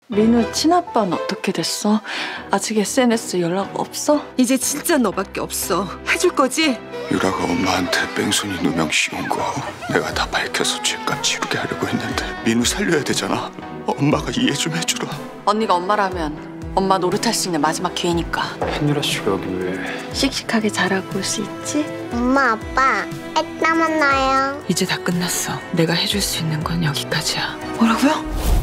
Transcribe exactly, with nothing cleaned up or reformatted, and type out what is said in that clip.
민우 친아빠는 어떻게 됐어? 아직 에스엔에스 연락 없어? 이제 진짜 너밖에 없어. 해줄 거지? 유라가 엄마한테 뺑소니 누명 씌운 거 내가 다 밝혀서 죄값 치르게 하려고 했는데 민우 살려야 되잖아. 엄마가 이해 좀 해주라. 언니가 엄마라면 엄마 노릇할 수 있는 마지막 기회니까. 한유라 씨가 여기 왜? 씩씩하게 자라고 올 수 있지? 엄마, 아빠, 이따 만나요. 이제 다 끝났어. 내가 해줄 수 있는 건 여기까지야. 뭐라고요?